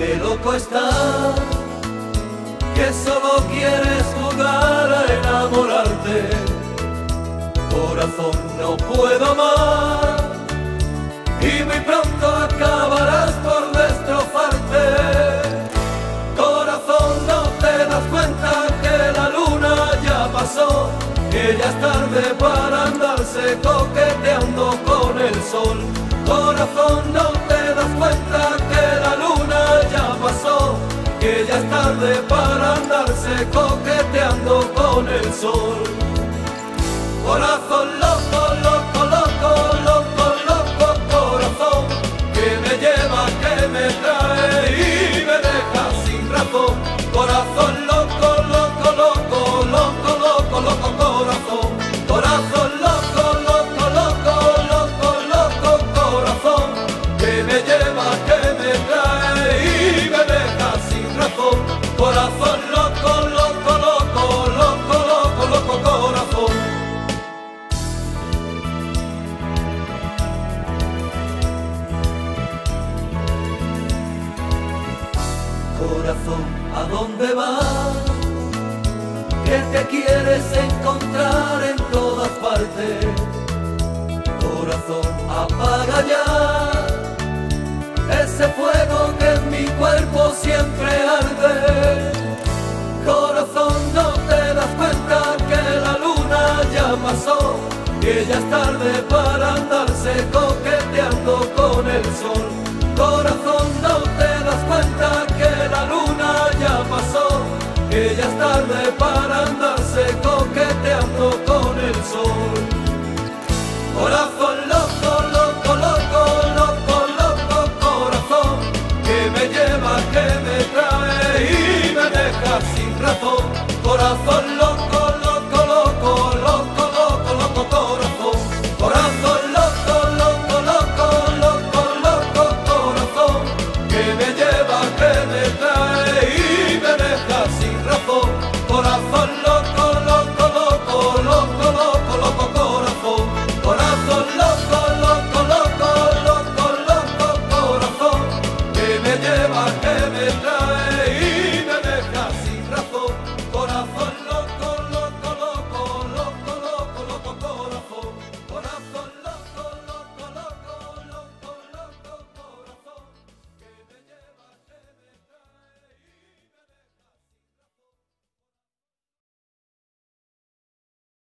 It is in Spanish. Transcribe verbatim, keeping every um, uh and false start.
Qué loco estás, que solo quieres jugar a enamorarte. Corazón, no puedo más, y muy pronto acabarás por destrozarte. Corazón, no te das cuenta que la luna ya pasó, que ya es tarde para andarse coqueteando con el sol. Corazón, no te das cuenta que la luna ya pasó, que ya es tarde para andarse coqueteando con el sol. Corazón loco, loco, loco, loco, loco, corazón, que me lleva, que me trae y me deja sin razón. Corazón loco, loco, loco, loco, loco, loco, corazón. Corazón loco, loco, loco, loco, loco, corazón, que me lleva, que me trae y me deja sin razón. Corazón loco, loco, loco, loco, loco, loco, corazón. Corazón, ¿a dónde vas? Que te quieres encontrar en todas partes. Corazón, apaga ya ese fuego que en mi cuerpo siempre arde. Corazón, no te das cuenta que la luna ya pasó, que ya es tarde para andarse coqueteando con el sol. Corazón, no te das cuenta que la luna ya pasó, que ya es tarde para andarse coqueteando